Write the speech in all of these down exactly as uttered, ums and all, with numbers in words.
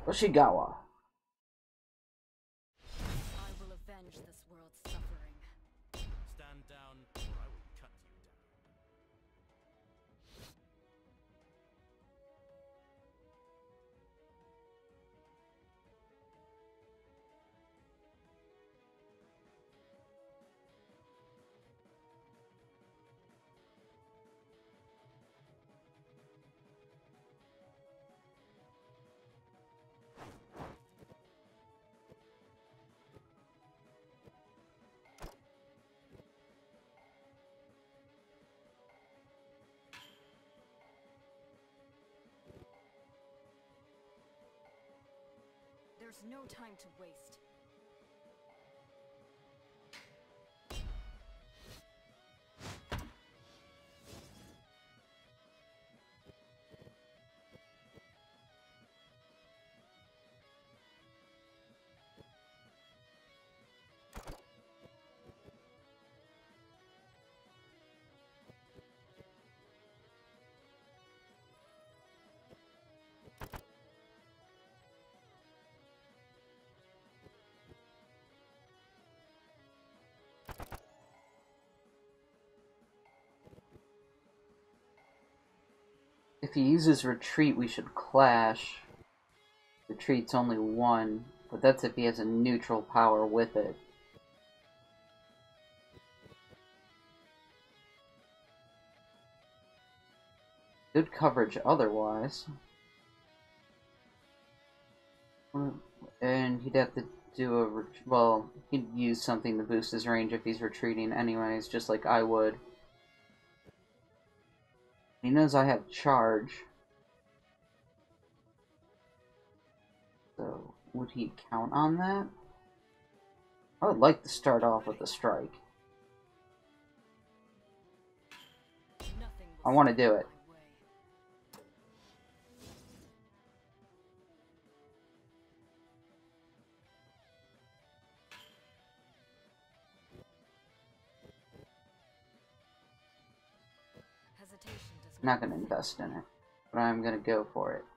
Oshigawa. I will avenge this world's suffering. Stand down, or I will cut you down. There's no time to waste. If he uses retreat, we should clash. Retreat's only one, but that's if he has a neutral power with it. Good coverage otherwise. And he'd have to do a... well, he'd use something to boost his range if he's retreating anyways, just like I would. He knows I have charge. So, would he count on that? I would like to start off with a strike. I want to do it. I'm not going to invest in it, but I'm going to go for it.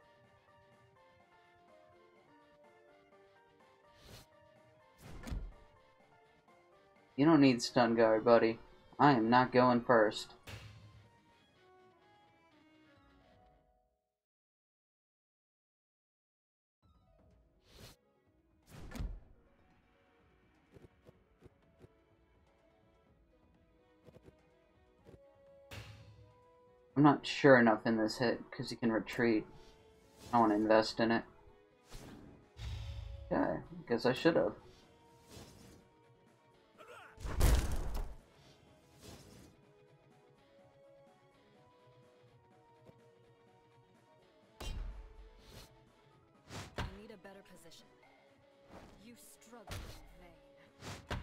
You don't need stun guard, buddy. I am not going first. I'm not sure enough in this hit, because he can retreat. I want to invest in it. Okay, guess I should have. I need a better position. You struggle in vain.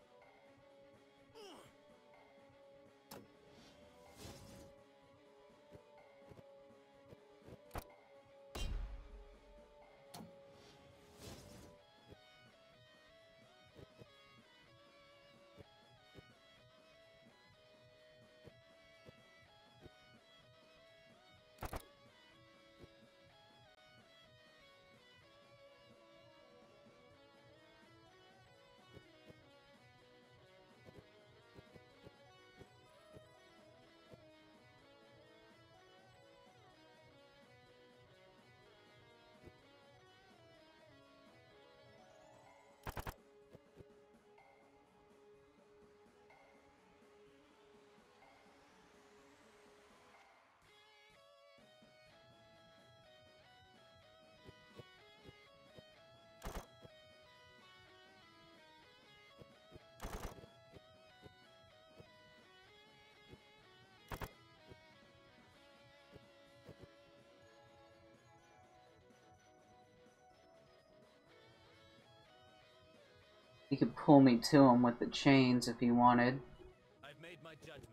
He could pull me to him with the chains if he wanted. I've made my judgment.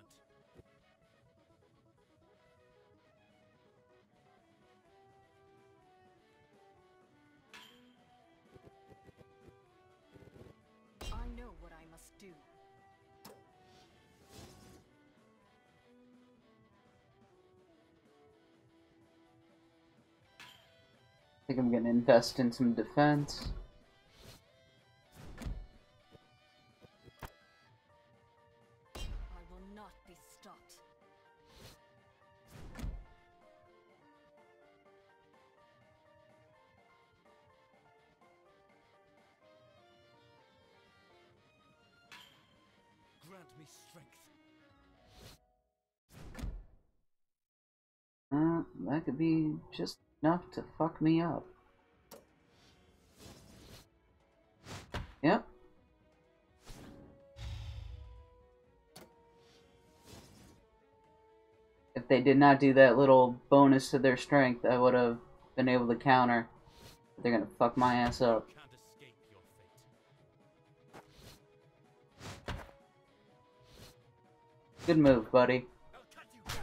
I know what I must do. think I'm gonna invest in some defense. I will not be stopped. Grant me strength. Uh, that could be just enough to fuck me up. Yep. If they did not do that little bonus to their strength, I would have been able to counter. But they're gonna fuck my ass up. Can't escape your fate. Good move, buddy. I'll cut you down.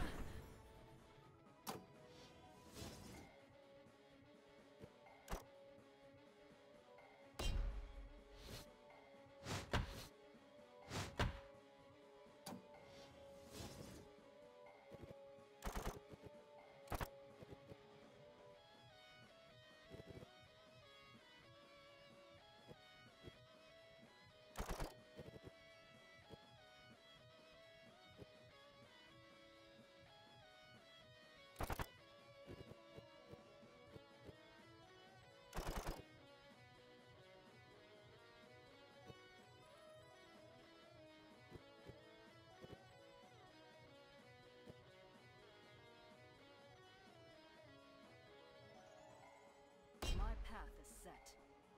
My path is set.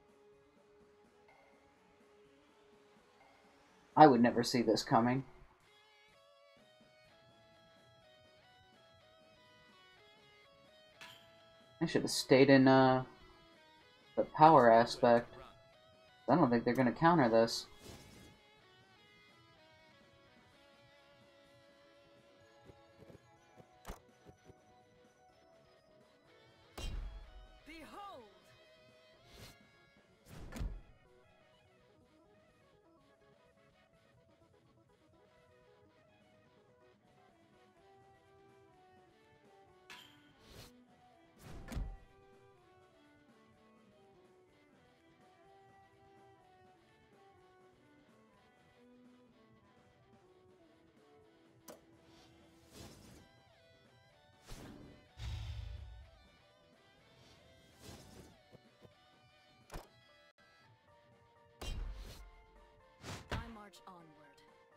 I would never see this coming. I should have stayed in uh, the power aspect. I don't think they're gonna counter this. Behold! I march onward.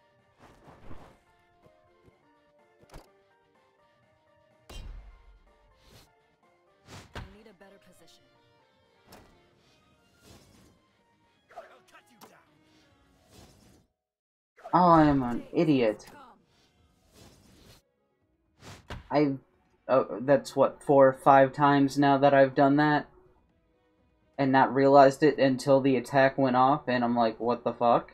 I need a better position. I'll cut you down. Oh, I am an idiot. Come. I... Oh, that's what, four or five times now that I've done that? And not realized it until the attack went off, and I'm like, what the fuck?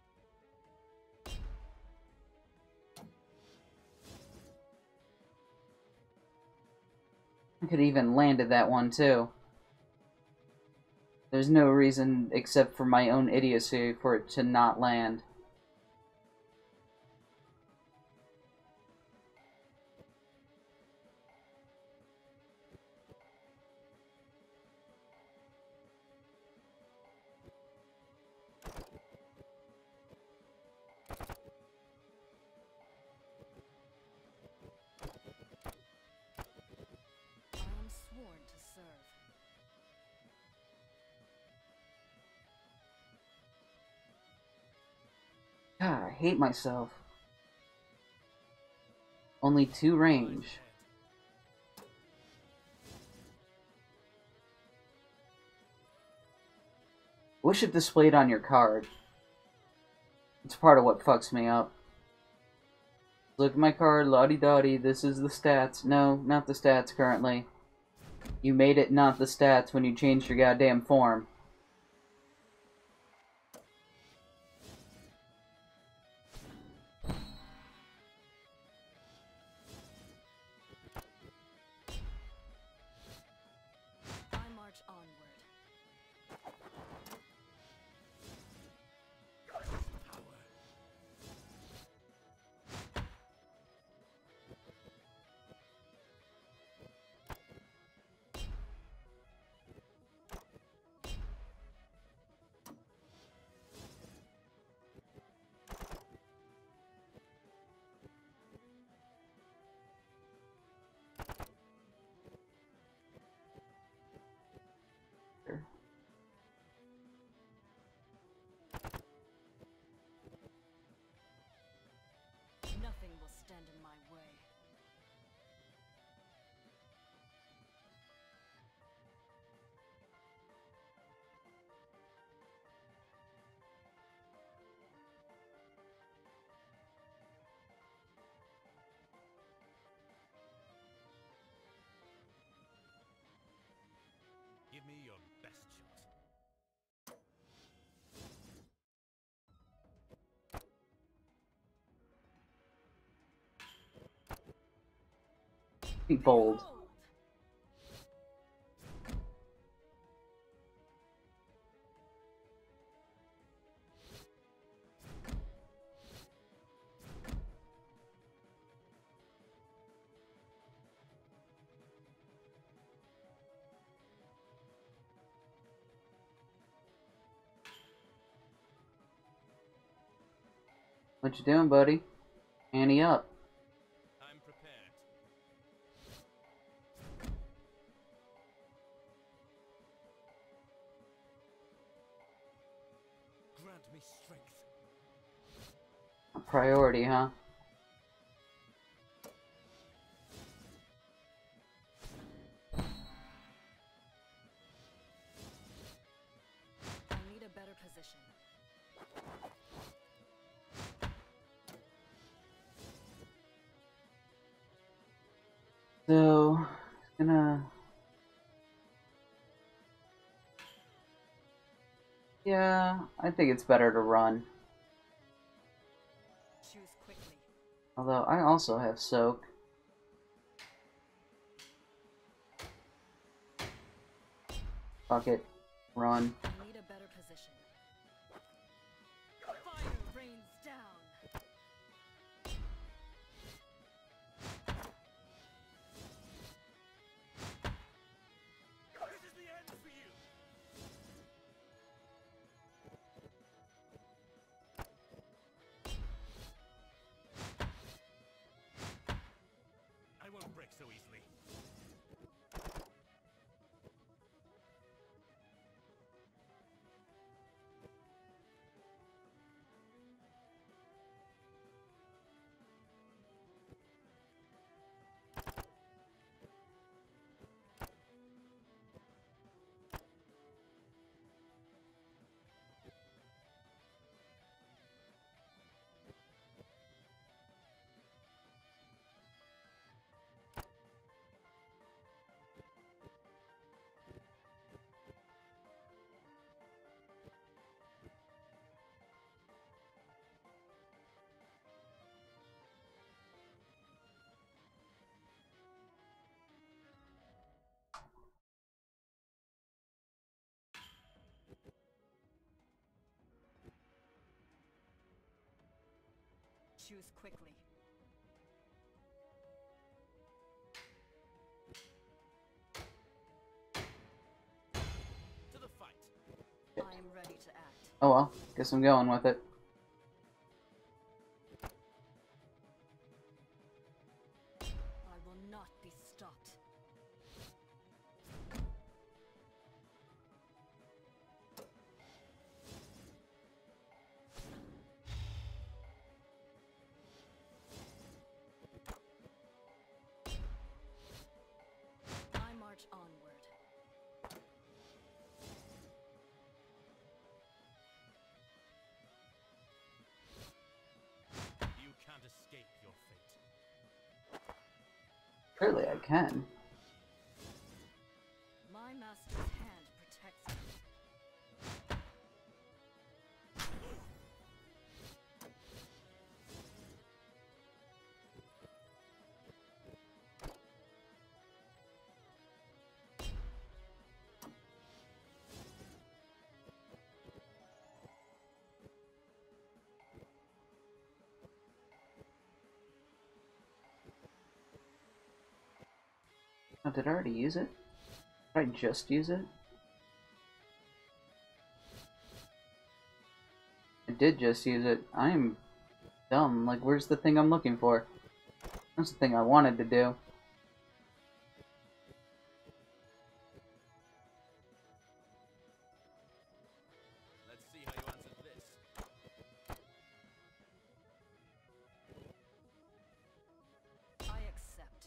I could even landed that one, too. There's no reason, except for my own idiocy, for it to not land. I am sworn to serve. God, I hate myself. Only two range. Wish it displayed on your card. It's part of what fucks me up. Look at my card, la-di-da-di, this is the stats. No, not the stats currently. You made it not the stats when you changed your goddamn form. I march onward. Be bold. What you doing, buddy? Annie up. I'm prepared. Grant me strength. A priority, huh? I need a better position. So, it's gonna... Yeah, I think it's better to run. Choose quickly. Although, I also have soak. Fuck it. Run. I need a better position. Fire rains down. This is the end for you. I won't break so easily. Choose quickly. To the fight. I am ready to act. Oh well, guess I'm going with it. I will not be stopped. I march onward. You can't escape your fate. Clearly I can. My master's hand protects me. Oh, did I already use it? Did I just use it? I did just use it. I'm dumb. Like, where's the thing I'm looking for? That's the thing I wanted to do. Let's see how you answer this. I accept.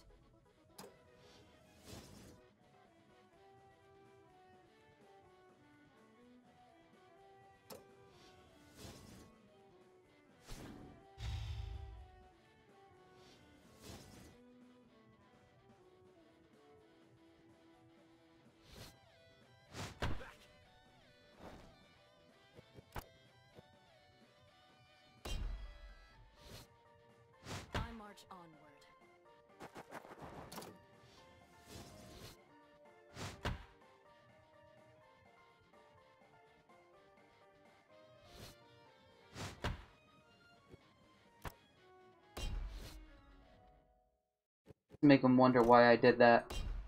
To make him wonder why I did that.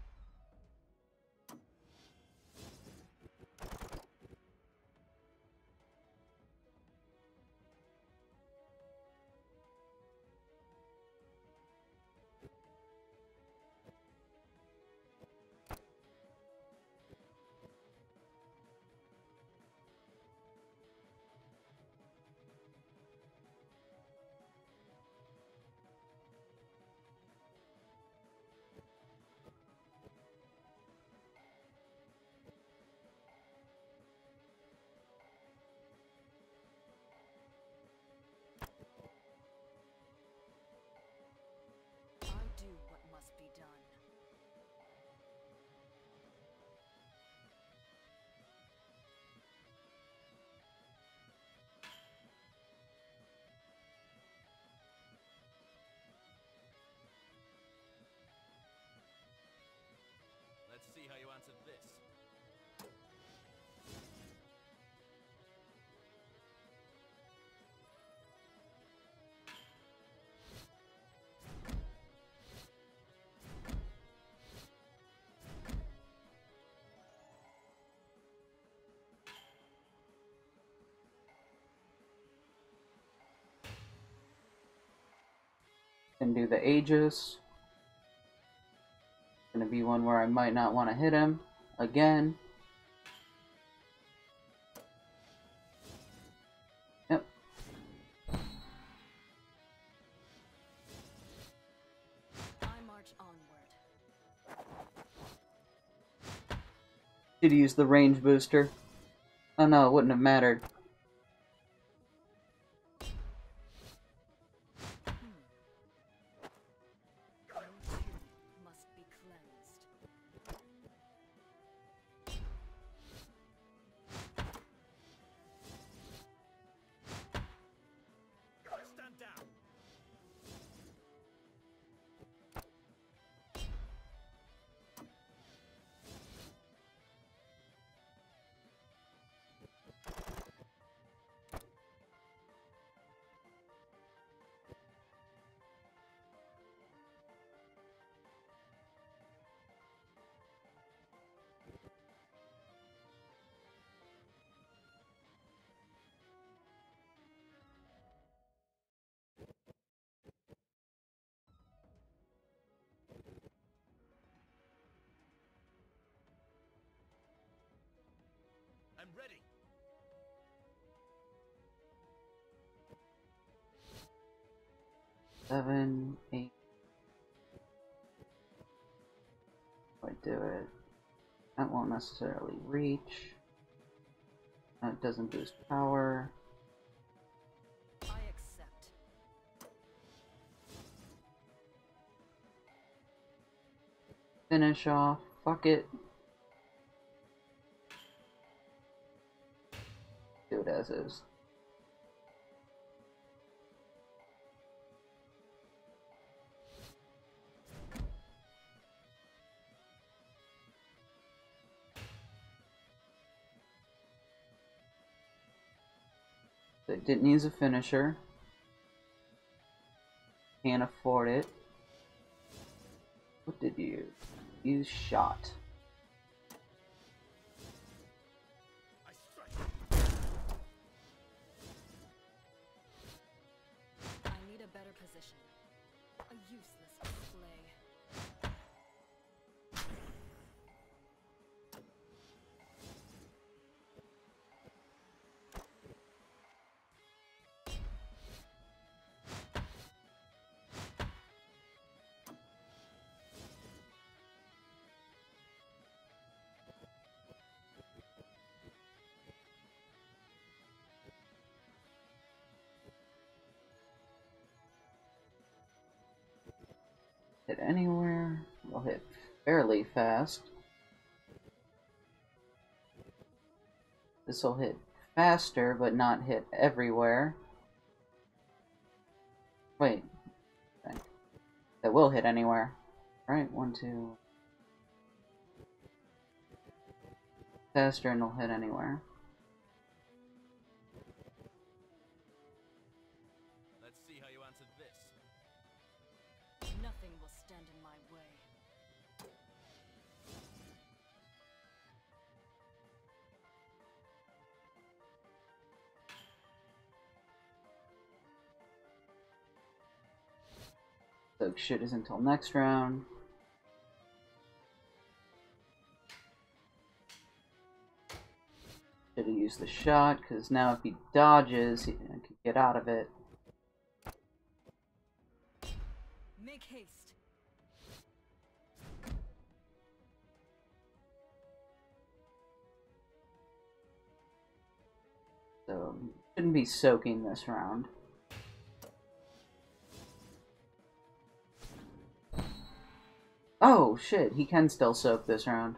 Do what must be done. Let's see how you answered this. Can do the Aegis. Gonna be one where I might not want to hit him again. Yep. I march onward. Should use the range booster. Oh no, it wouldn't have mattered. Stand down. I'm ready. Seven, eight. If I do it, that won't necessarily reach. That doesn't boost power. I accept. Finish off. Fuck it. Do it as is. They didn't use a finisher. Can't afford it. What did you use? Use shot. I strike. I need a better position. A useless display. Hit anywhere. We'll hit fairly fast. This will hit faster, but not hit everywhere. Wait. Okay. That will hit anywhere. Right, one, two. Faster and it'll hit anywhere. Let's see how you answered this. Nothing will stand in my way. So shit is until next round. Should have used the shot, because now if he dodges, he can get out of it. Make haste. So, shouldn't be soaking this round. Oh, shit, he can still soak this round.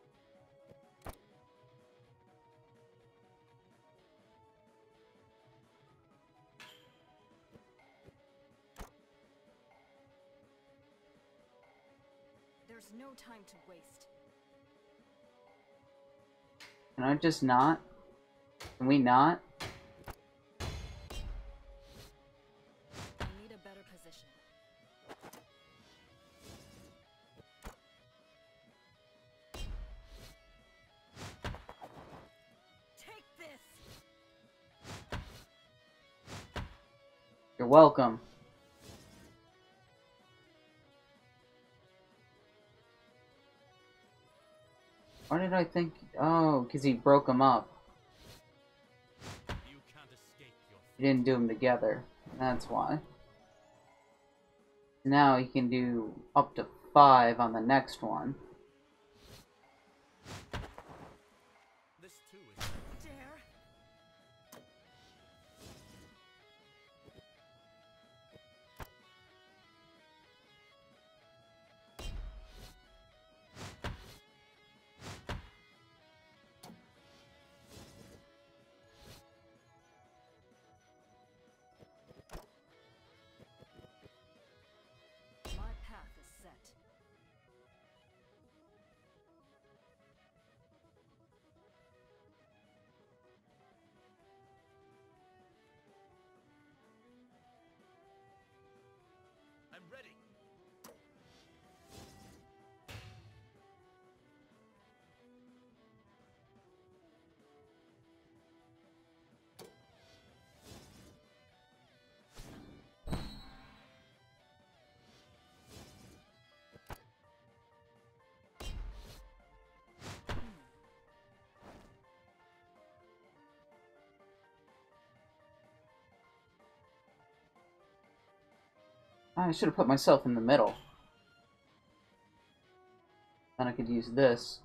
There's no time to waste. Can I just not? Can we not? I need a better position. Take this. You're welcome. Why did I think? Oh, because he broke them up. You can't escape your He didn't do them together. That's why. Now he can do up to five on the next one. This too is Dare. My path is set. I'm ready. I should have put myself in the middle. Then I could use this.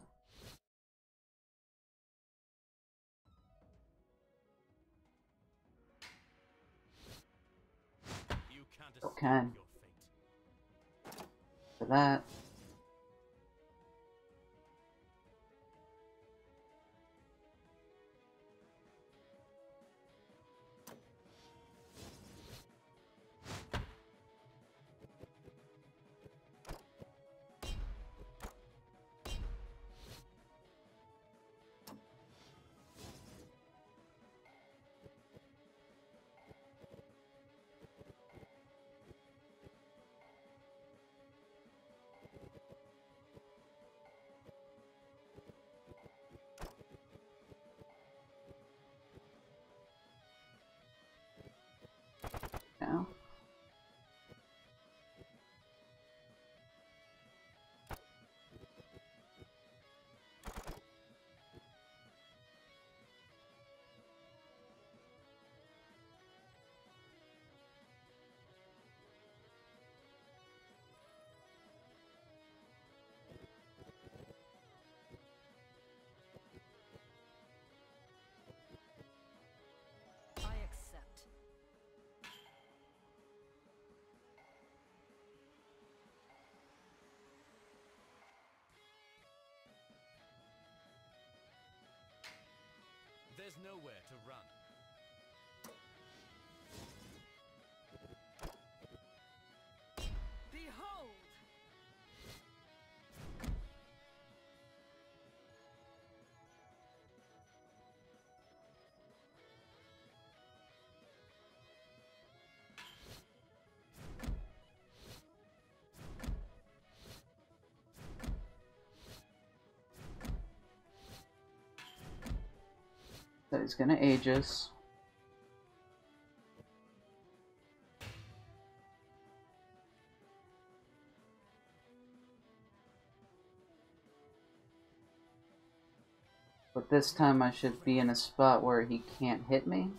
You can't Still escape can. your fate. For that. Now. I accept. There's nowhere to run. Behold! So he's gonna age us. But this time I should be in a spot where he can't hit me.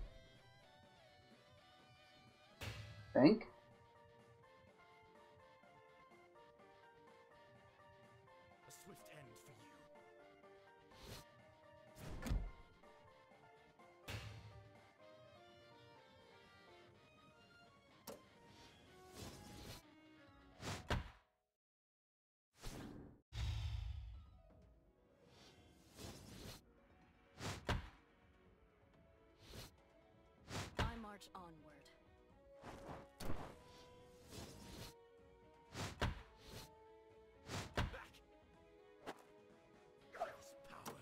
I think. A swift end for you. I march onward. Back. Girl's power.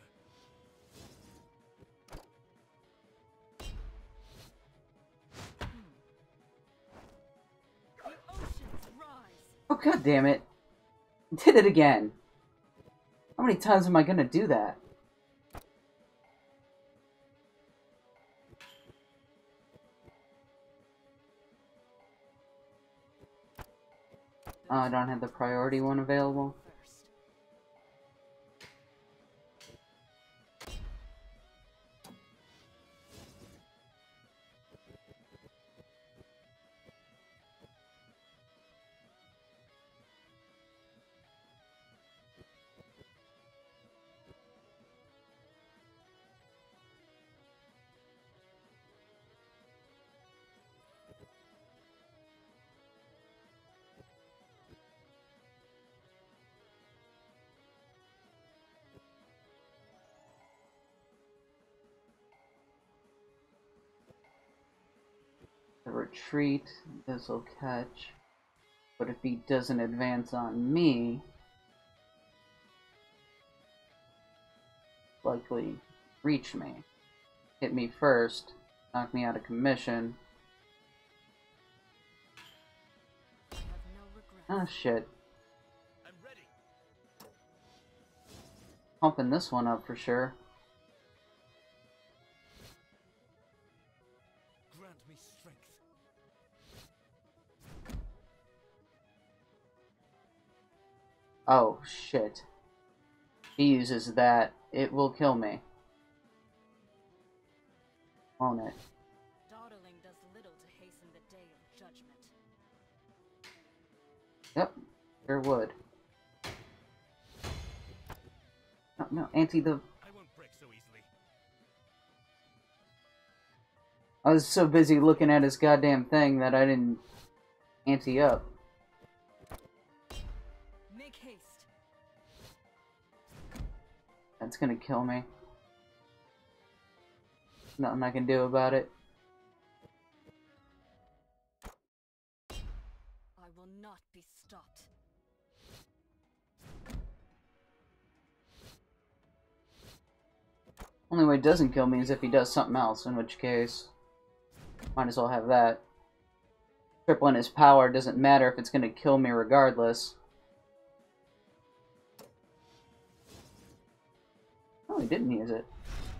The oceans rise. Oh god damn it. Did it again. How many times am I gonna do that? Oh, I don't have the priority one available. First. The retreat, this will catch. But if he doesn't advance on me, likely reach me. Hit me first, knock me out of commission. I have no regrets. Ah, shit. I'm ready. Pumping this one up for sure. Grant me strength. Oh, shit. He uses that. It will kill me. Won't it? Dawdling does little to hasten the day of judgment. Yep, sure would. No, no, anti the... I won't break so easily. I was so busy looking at his goddamn thing that I didn't anti up. Make haste. That's gonna kill me. Nothing I can do about it. I will not be stopped. Only way it doesn't kill me is if he does something else, in which case, might as well have that. Tripling his power doesn't matter if it's gonna kill me regardless. Oh, he didn't use it.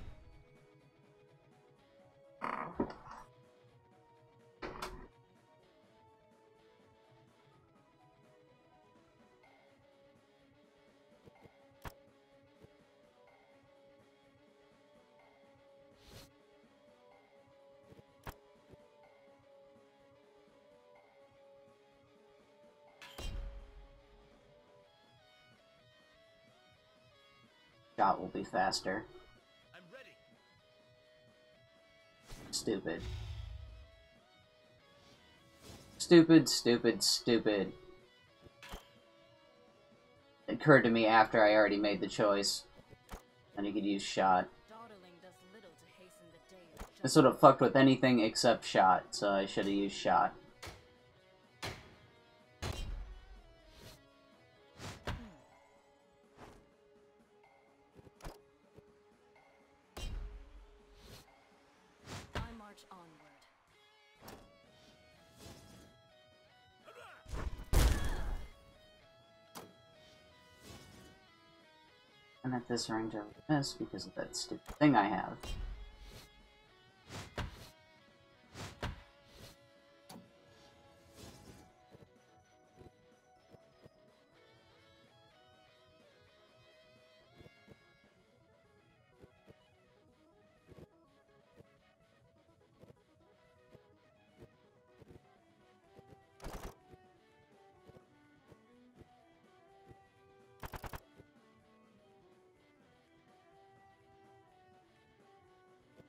Shot will be faster. I'm ready. Stupid. Stupid, stupid, stupid. It occurred to me after I already made the choice. And he could use shot. Dawdling does little to hasten the day of judgment. This would have fucked with anything except shot, so I should have used shot. I march onward. And at this range I would miss because of that stupid thing I have.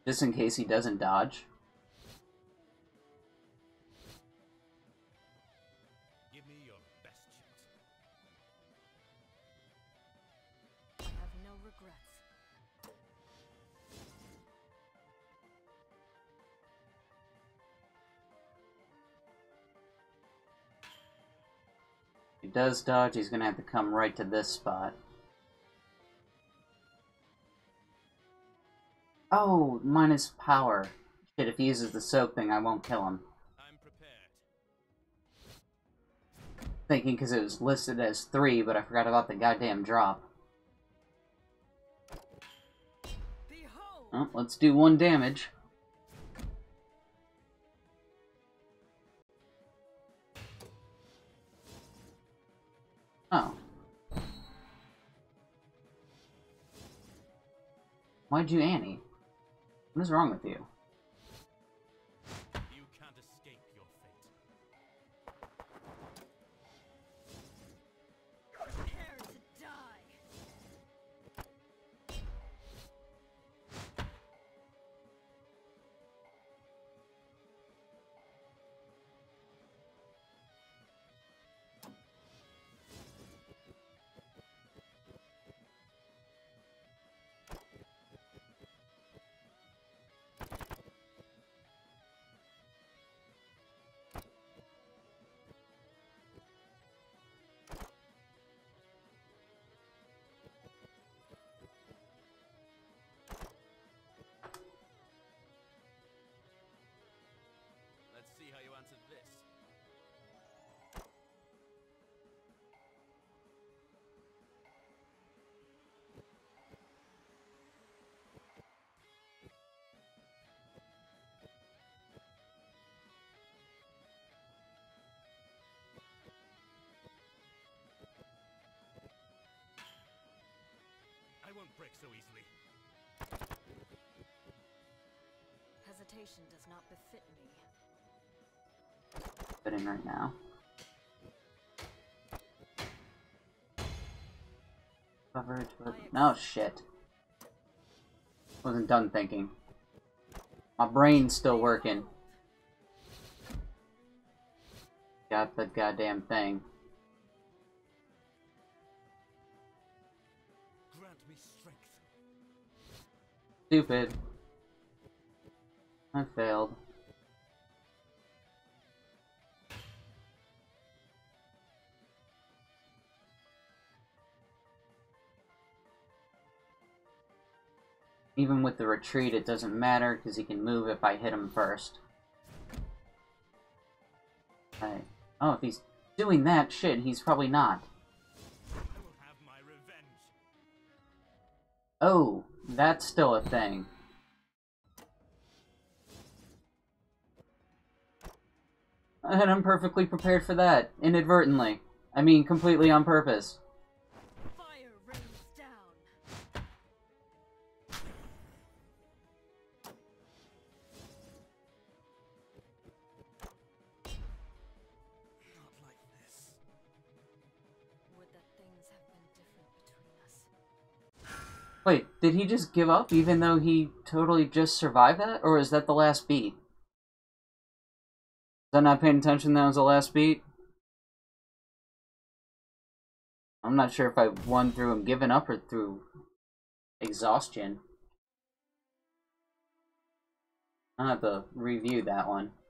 Just in case he doesn't dodge. Give me your best shot. I have no regrets. If he does dodge, he's gonna have to come right to this spot. Oh, minus power. Shit, if he uses the soak thing, I won't kill him. I'm prepared. Thinking because it was listed as three, but I forgot about the goddamn drop. Behold! Well, let's do one damage. Oh. Why'd you Annie? What is wrong with you? You can't escape your fate. Prepare to die! Let's see how you answered this. I won't break so easily. Hesitation does not befit me. Fitting right now. Coverage, but no shit. Wasn't done thinking. My brain's still working. Got the goddamn thing. Grant me strength. Stupid. I failed. Even with the retreat, it doesn't matter because he can move if I hit him first. Okay. Oh, if he's doing that shit, he's probably not. I will have my revenge. Oh, that's still a thing. And I'm perfectly prepared for that, inadvertently. I mean, completely on purpose. Fire rains down. Not like this. Would that things have been different between us. Wait, did he just give up even though he totally just survived that? Or is that the last beat? Was I not paying attention that was the last beat? I'm not sure if I won through him giving up or through exhaustion. I'll have to review that one.